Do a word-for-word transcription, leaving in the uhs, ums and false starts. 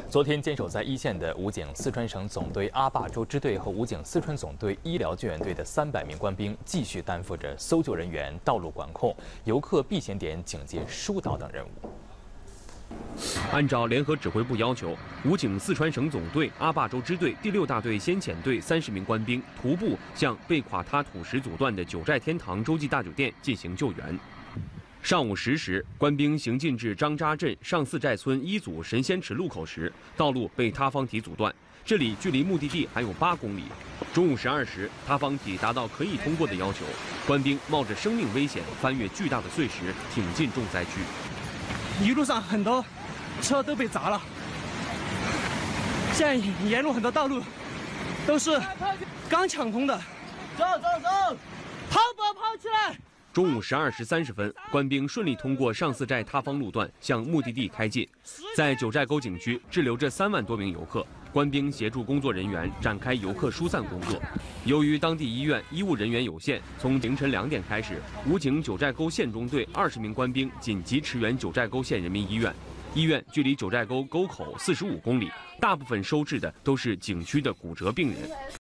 昨天坚守在一线的武警四川省总队阿坝州支队和武警四川总队医疗救援队的三百名官兵，继续担负着搜救人员、道路管控、游客避险点警戒疏导等任务。 按照联合指挥部要求，武警四川省总队阿坝州支队第六大队先遣队三十名官兵徒步向被垮塌土石阻断的九寨天堂洲际大酒店进行救援。上午十时，官兵行进至张扎镇上四寨村一组神仙池路口时，道路被塌方体阻断，这里距离目的地还有八公里。中午十二时，塌方体达到可以通过的要求，官兵冒着生命危险翻越巨大的碎石，挺进重灾区。 一路上很多车都被砸了，现在沿路很多道路都是刚抢通的。走走走，跑跑跑起来！ 中午十二时三十分，官兵顺利通过上四寨塌方路段向目的地开进，在九寨沟景区滞留着三万多名游客，官兵协助工作人员展开游客疏散工作。由于当地医院医务人员有限，从凌晨两点开始，武警九寨沟县中队二十名官兵紧急驰援九寨沟县人民医院。医院距离九寨沟沟口四十五公里，大部分收治的都是景区的骨折病人。